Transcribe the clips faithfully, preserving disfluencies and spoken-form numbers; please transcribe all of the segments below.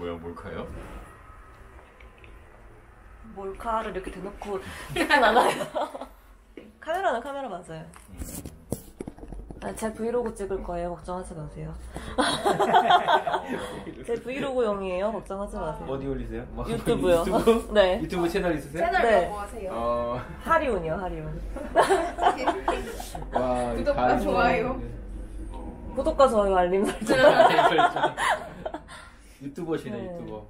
뭐야, 몰카요? 몰카를 이렇게 대놓고 찍진 않아요. 카메라는 카메라 맞아요. 아, 제 브이로그 찍을 거예요. 걱정하지 마세요. 제 브이로그용이에요. 걱정하지 마세요. 어디 올리세요? 뭐, 유튜브요. 유튜브? 네. 유튜브 채널 있으세요? 채널 네. 뭐 하세요? 어... 하리운이요, 하리운. 와, 구독과 다 좋아요. 구독과 좋아요, 알림 설정. 유튜버시네, 네. 유튜버.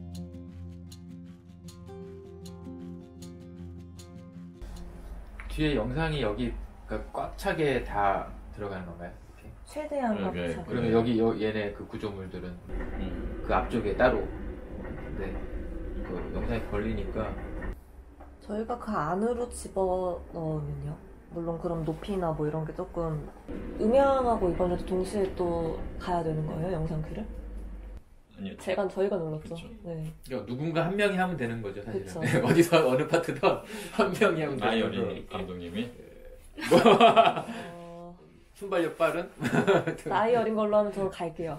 뒤에 영상이 여기 꽉 차게 다 들어가는 건가요? 이렇게? 최대한 네, 네. 꽉 그러면 여기 여, 얘네 그 구조물들은 음. 그 앞쪽에 따로 네. 그 영상이 걸리니까 저희가 그 안으로 집어 넣으면요. 물론 그럼 높이나 뭐 이런 게 조금 음향하고 이번에도 동시에 또 가야 되는 거예요, 영상큐를? 아니요. 제가 저희가 눌렀죠. 그쵸. 네. 그러니까 누군가 한 명이 하면 되는 거죠, 사실은. 그쵸. 네, 어디서 어느 파트든 한 명이 하면 나이 되는 어린 거죠. 감독님이? 어, 순발력 빠른? 나이 어린 걸로 하면 저는 갈게요.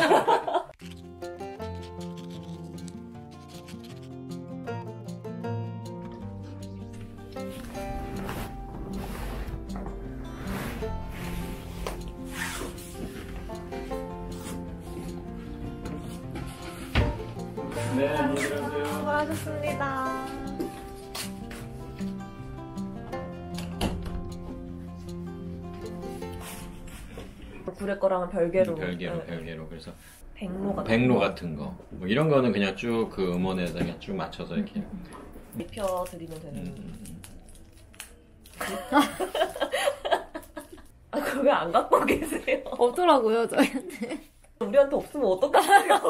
네, 안녕하세요. 수고하셨습니다. 구례 거랑은 별개로. 별개로, 네. 별개로. 그래서 백로 같은 백로 거. 같은 거. 뭐 이런 거는 그냥 쭉 그 음원에다 그냥 쭉 맞춰서 이렇게. 입혀드리면 되는. 음. 아, 그거 왜 안 갖고 계세요? 없더라고요, 저희한테. 우리한테 없으면 어떡하냐고.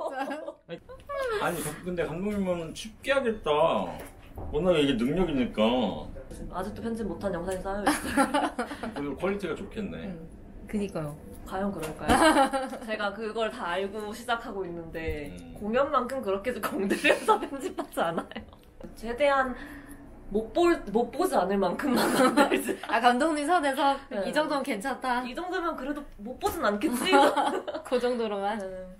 아니 근데 감독님은 쉽게 하겠다. 워낙에 이게 능력이니까. 아직도 편집 못한 영상이 쌓여있어요. 그리고 퀄리티가 좋겠네. 응. 그니까요. 과연 그럴까요? 제가 그걸 다 알고 시작하고 있는데 음. 공연만큼 그렇게 공들여서 편집하지 않아요. 최대한 못, 볼, 못 보지 않을 만큼만 만들지. 아, 감독님 선에서 네. 이 정도면 괜찮다. 이 정도면 그래도 못 보진 않겠지? 그 정도로만. 네.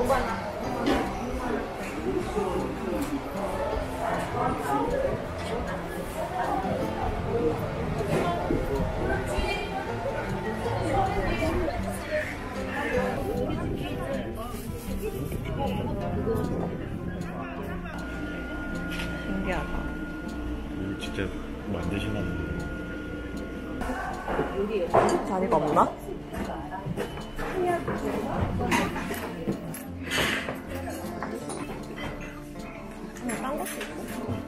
신기하다. 진짜 만드시나? 자리가 없나? 그냥 딴 것도 있고.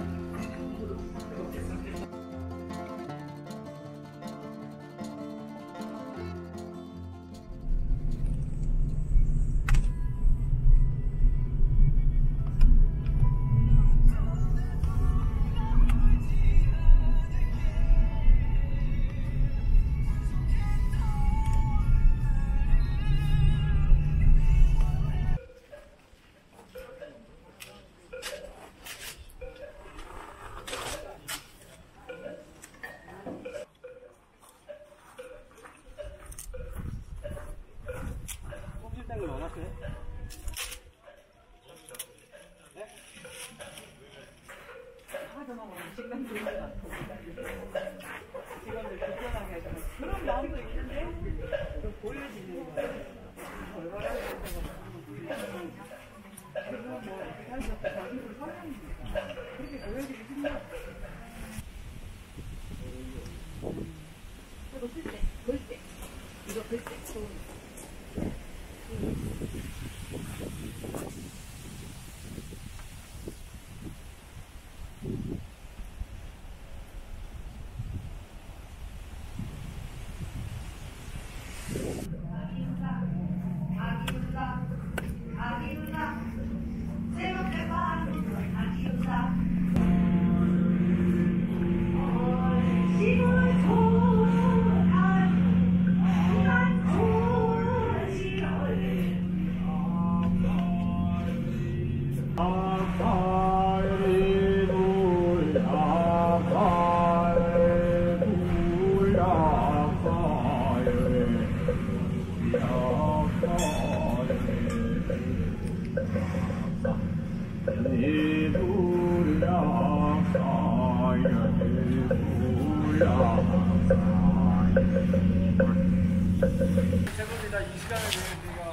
최고입니다. 이 시간을 내가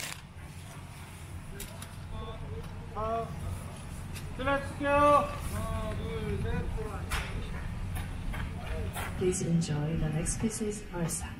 아, 들어갈게요. 하나, 둘, 셋. Please enjoy the next pieces are